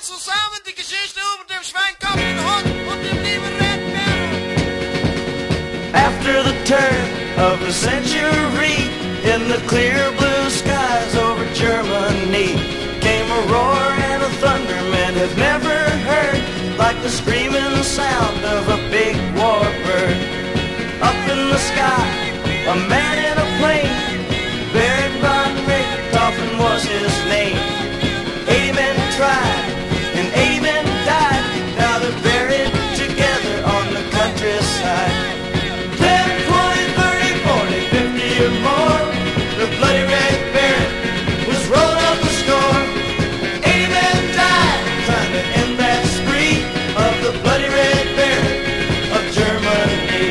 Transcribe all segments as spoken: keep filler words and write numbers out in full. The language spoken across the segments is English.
zusammen die Geschichte über dem Schweinkopf, den Hund und dem lieben Redbären. After the turn of the century, in the clear blue skies over Germany, came a roar and a thunder men had never heard, like the screaming sound of a big warbird. Up in the sky, a man in a plane, Baron von Richthofen was his name. Eighty men tried, and eighty men died. Now they're buried together on the countryside. Ten, twenty, thirty, forty, fifty or more, the bloody Red Baron was rolling up the score. Eighty men died, trying to end that spree of the bloody Red Baron of Germany.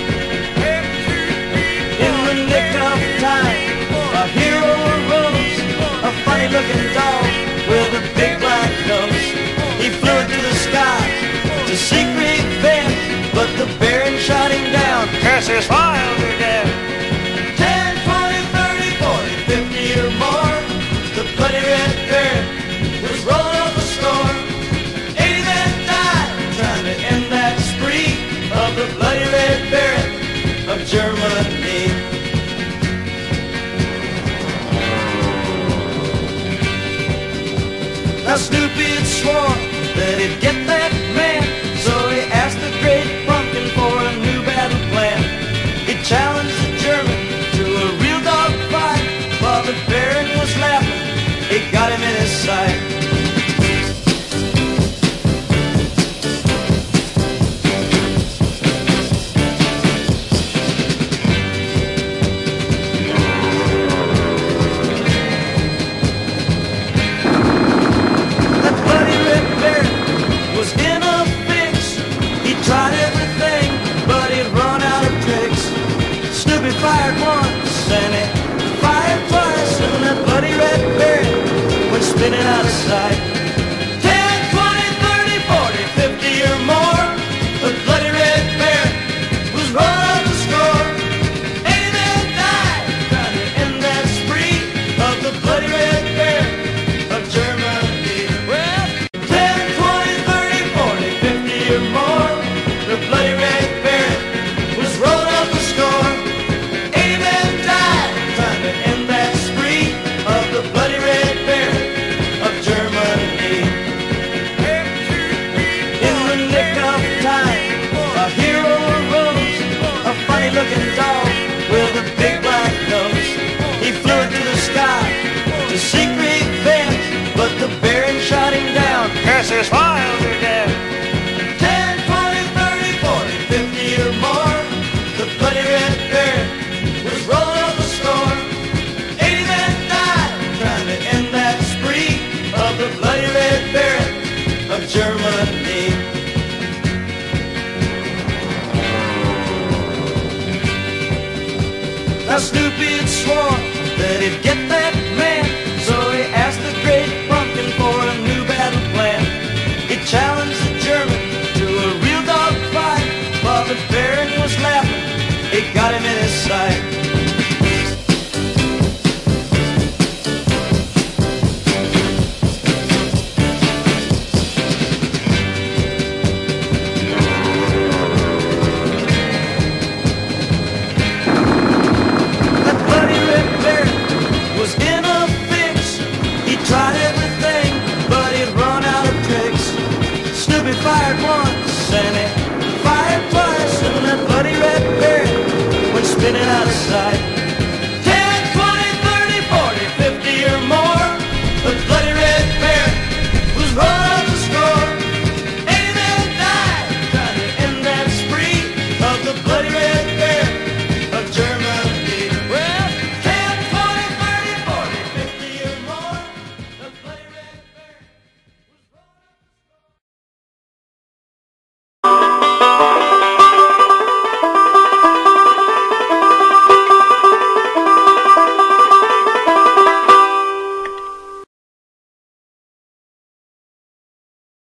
In the nick of time, a hero arose, a funny-looking dog with a big black nose. He flew into the sky to seek revenge, but the Baron shot him down. Curse his wild again. Ten, twenty, thirty, forty, fifty or more, the bloody Red Baron was rolling up the score. Eighty men died trying to end that spree of the bloody Red Baron of Germany. Now Snoopy had sworn that he'd get that man, so he asked the great pumpkin for a new battle plan. He challenged the German to a real dog fight. While the Baron was laughing, he got him in his sight. Tried everything, but he'd run out of tricks. Snoopy fired once, and he fired twice, and that bloody Red Baron went spinning out of sight. Ten, twenty, thirty, forty, fifty or more, the bloody Red Baron was rolling up the score. Eighty men died trying to end that spree of the bloody Red Baron of Germany. Well, ten, twenty, thirty, forty, fifty or more, the bloody Red Baron was rolling up the score. Eighty men died trying to end that spree of the bloody Red Baron of Germany. In the nick of time, a hero arose, a funny-looking dog with a big black nose. He flew into the sky to seek revenge, but the Baron shot him down. Curse his wild again. Or more, the bloody Red Baron was rolling up the score. Eighty men died trying to end that spree of the bloody Red Baron of Germany. Now Snoopy had sworn that he'd get that man, so he asked the great pumpkin for a new battle plan. He challenged the German to a real dog fight. While the Baron was laughing, he got him in his sight. That bloody Red Baron was in a fix. He tried everything, but he'd run out of tricks. Snoopy fired once, and he fired twice, and that bloody Red Baron went spinning out of sight.